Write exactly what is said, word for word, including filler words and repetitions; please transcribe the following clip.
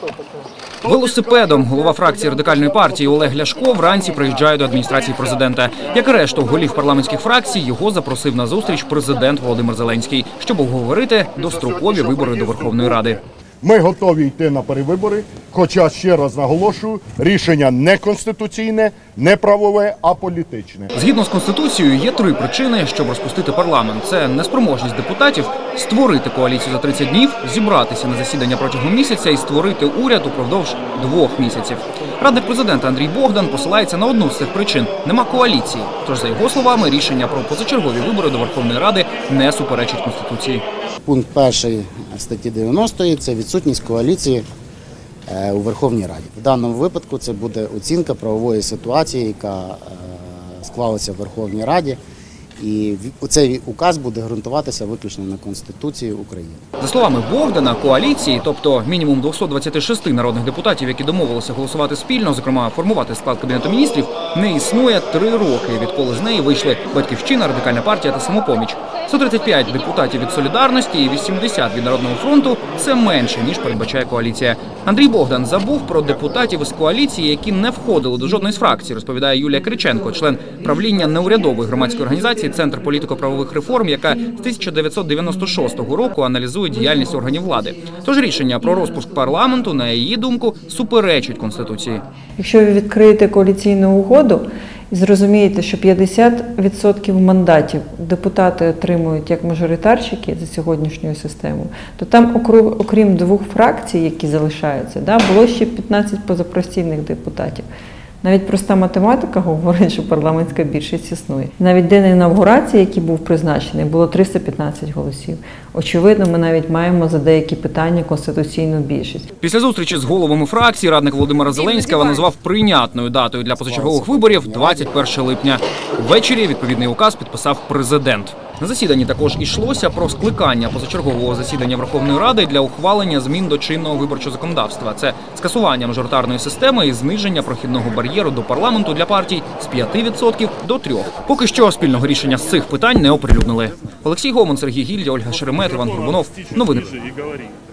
Велосипедом голова фракції Радикальної партії Олег Ляшко вранці приїжджає до адміністрації президента. Як і решту голів парламентських фракцій, його запросив на зустріч президент Володимир Зеленський, щоб обговорити дострокові вибори до Верховної Ради. Ми готові йти на перевибори, хоча, ще раз наголошую, рішення не конституційне, не правове, а політичне. Згідно з Конституцією, є три причини, щоб розпустити парламент. Це неспроможність депутатів створити коаліцію за тридцять днів, зібратися на засідання протягом місяця і створити уряд упродовж двох місяців. Радник президента Андрій Богдан посилається на одну з цих причин – нема коаліції. Тож, за його словами, рішення про позачергові вибори до Верховної Ради не суперечить Конституції. Пункт перший статті дев'яностої – це відсутність коаліції у Верховній Раді. В даному випадку це буде оцінка правової ситуації, яка склалася в Верховній Раді. І цей указ буде ґрунтуватися виключно на Конституції України. За словами Богдана, коаліції, тобто мінімум двісті двадцять шість народних депутатів, які домовилися голосувати спільно, зокрема формувати склад Кабінету міністрів, не існує три роки, відколи з неї вийшли Батьківщина, Радикальна партія та Самопоміч. сто тридцять п'ять депутатів від Солідарності і вісімдесят від Народного фронту – це менше, ніж передбачає коаліція. Андрій Богдан забув про депутатів із коаліції, які не входили до жодної з фракцій, розповідає Юлія Кириченко, член правління неурядової громадської організації «Центр політико-правових реформ», яка з тисяча дев'ятсот дев'яносто шостого року аналізує діяльність органів влади. Тож рішення про розпуск парламенту, на її думку, суперечить Конституції. Якщо ви відкриєте коаліційну угоду і зрозумієте, що п'ятдесят відсотків мандатів депутати отримують як мажоритарщики за сьогоднішньою системою, то там, окрім двох фракцій, які залишаються, було ще п'ятнадцять позапартійних депутатів. Навіть проста математика говорить, що парламентська більшість існує. Навіть день інавгурації, який був призначений, було триста п'ятнадцять голосів. Очевидно, ми навіть маємо за деякі питання конституційну більшість. Після зустрічі з головами фракції радник Володимира Зеленського назвав прийнятною датою для позачергових виборів двадцять перше липня. Ввечері відповідний указ підписав президент. На засіданні також йшлося про скликання позачергового засідання Верховної Ради для ухвалення змін до чинного виборчого законодавства. Це скасування мажоритарної системи і зниження прохідного бар'єру до парламенту для партій з п'яти відсотків до трьох. Поки що спільного рішення з цих питань не оприлюднили. Олексій Гомон, Сергій Гільдя, Ольга Шеремет, Іван Горбунов. Новини.